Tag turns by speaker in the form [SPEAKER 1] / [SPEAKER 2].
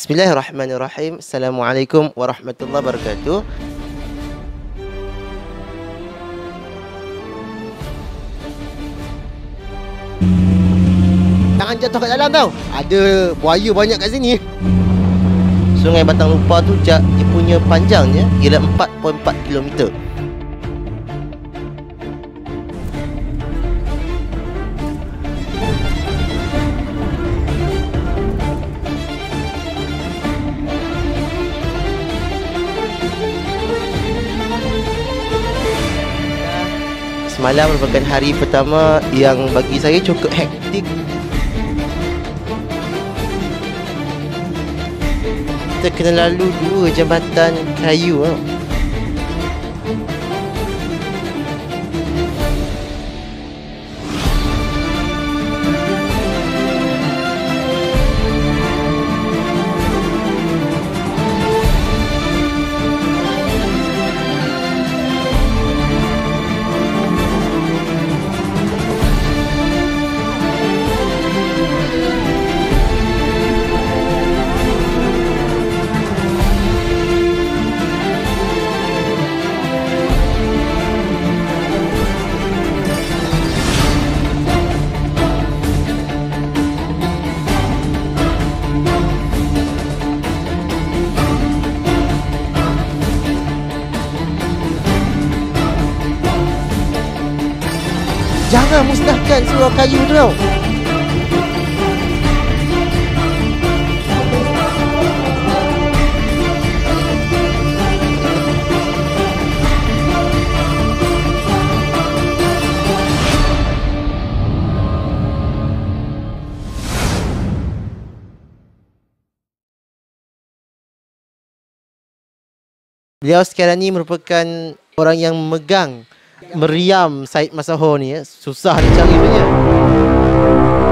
[SPEAKER 1] Bismillahirrahmanirrahim. Assalamualaikum warahmatullahi wabarakatuh. Jangan jatuh kat dalam tau. Ada buaya banyak kat sini. Sungai Batang Lupa tu dia punya panjangnya ialah 4.4 km. Semalam merupakan hari pertama yang bagi saya cukup hektik. Kita kena lalu 2 jambatan kayu. Jangan musnahkan seluar kayu tu tau. Beliau sekarang ni merupakan orang yang memegang meriam Syed Masahor ni ya. Susah dicari punya.